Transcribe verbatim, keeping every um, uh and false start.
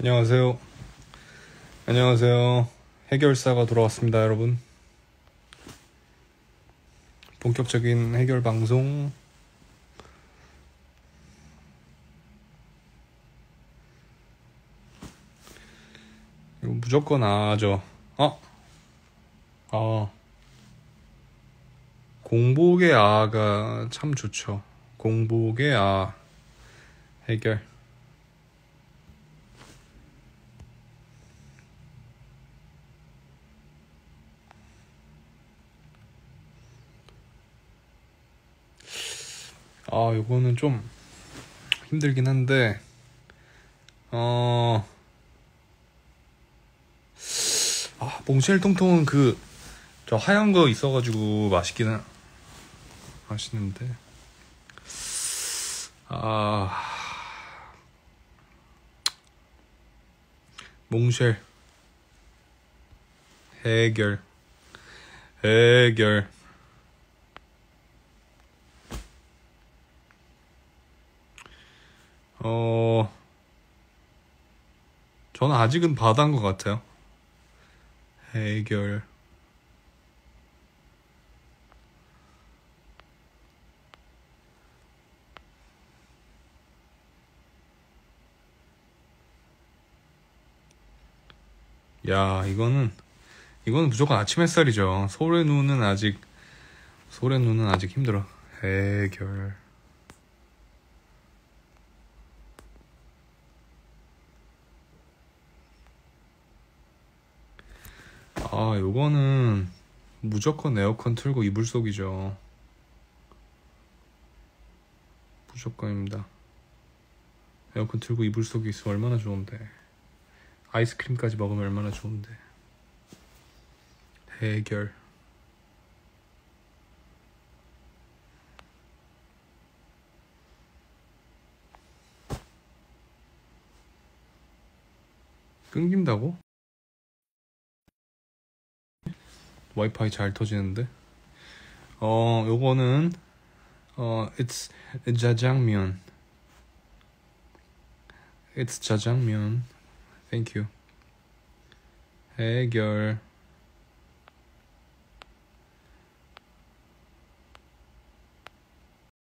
안녕하세요. 안녕하세요. 해결사가 돌아왔습니다, 여러분. 본격적인 해결 방송. 이거 무조건 아죠. 어? 아. 공복의 아가 참 좋죠. 공복의 아. 해결. 아, 요거는 좀 힘들긴 한데, 어, 아, 몽쉘 통통은 그, 저 하얀 거 있어가지고 맛있긴 맛있는데, 아, 몽쉘, 해결, 해결. 어, 저는 아직은 바다인 것 같아요. 해결. 야, 이거는, 이거는 무조건 아침 햇살이죠. 서울의 눈은 아직, 서울의 눈은 아직 힘들어. 해결. 아, 요거는 무조건 에어컨 틀고 이불 속이죠. 무조건입니다. 에어컨 틀고 이불 속에 있으면 얼마나 좋은데. 아이스크림까지 먹으면 얼마나 좋은데. 해결. 끊긴다고? 와이파이 잘 터지는데. 어, 요거는 어, it's 자장면. It's 자장면. Thank you. 해결.